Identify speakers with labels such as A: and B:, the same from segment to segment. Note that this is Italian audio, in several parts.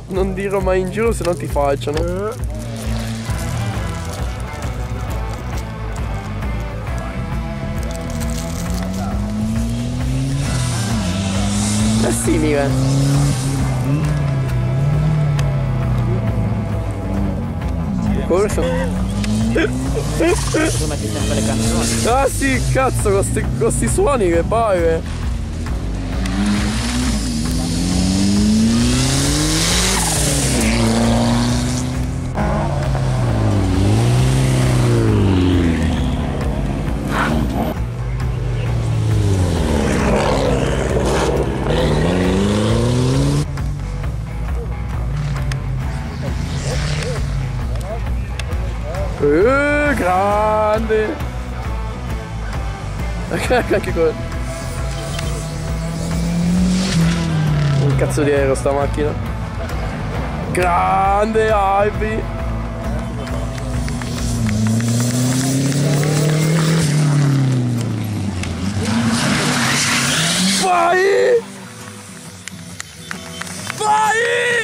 A: Non dirlo mai in giro, se no ti facciano. È simile. Corso.
B: Tu metti sempre le canzoni.
A: Ah sì, cazzo, con sti suoni che pare. Grande! Anche quello. Un cazzo di aereo sta macchina. Grande Albi! Vai! Vai!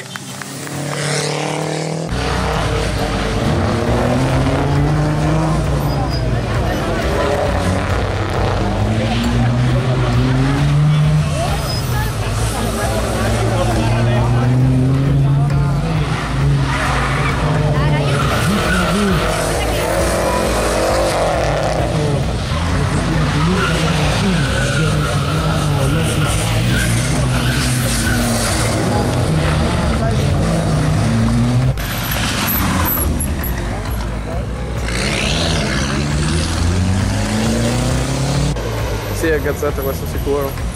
A: Sì, è gazzetta questo sicuro.